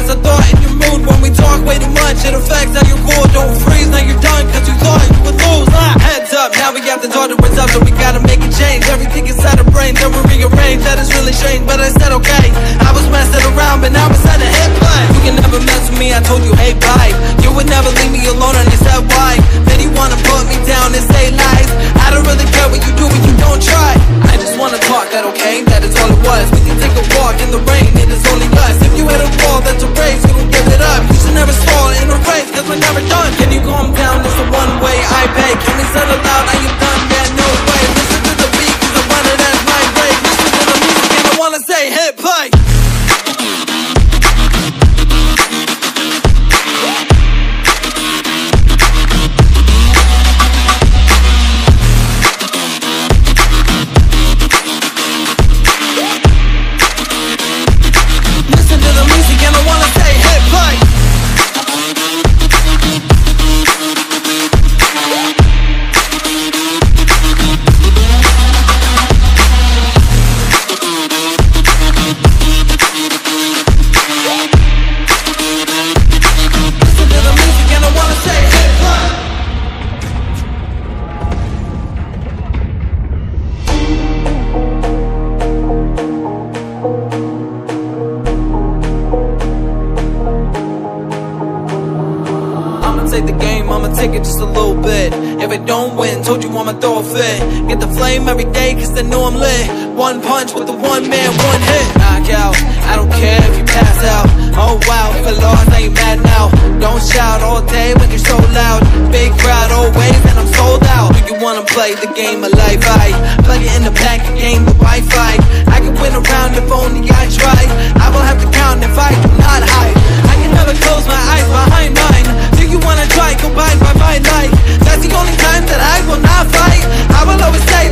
a thought in your mood when we talk way too much. It affects how you're cool, don't freeze, now you're done, cause you thought you would lose. Heads up, now we got the door to up, so we gotta make a change. Everything inside our brain, then we rearrange. That is really strange, but I said okay. I was messing around, but now it's time to hit play. You can never mess with me, I told you, hey, bye. You would never leave me alone, and you said why. Then you wanna put me down and say lies. I don't really care what you do when you don't try. I just wanna talk, that okay? That is all it was. We can take a walk in the rain, it is only us. If you hit a wall, that's a race, you don't give it up. You should never stall in a race, cause we're never done. Can you calm down? It's the one way I pay. Can we settle out? Are you done? Yeah, no way. Listen to the beat, cause I want it as my break. Listen to the music and I wanna say hit play. Take the game, I'ma take it just a little bit. If it don't win, told you I'ma throw a fit. Get the flame every day, cause they know I'm lit. One punch with the one man, one hit. Knock out, I don't care if you pass out. Oh wow, if I lost, I ain't mad now. Don't shout all day when you're so loud. Big crowd always, and I'm sold out. Do you wanna play the game of life? I plug it in the back of game, the Wi-Fi. I can win a round if only I try. I will have to count if I do not hide. I can never close my eyes behind mine. Do you wanna try, combined by my life? That's the only time that I will not fight. I will always say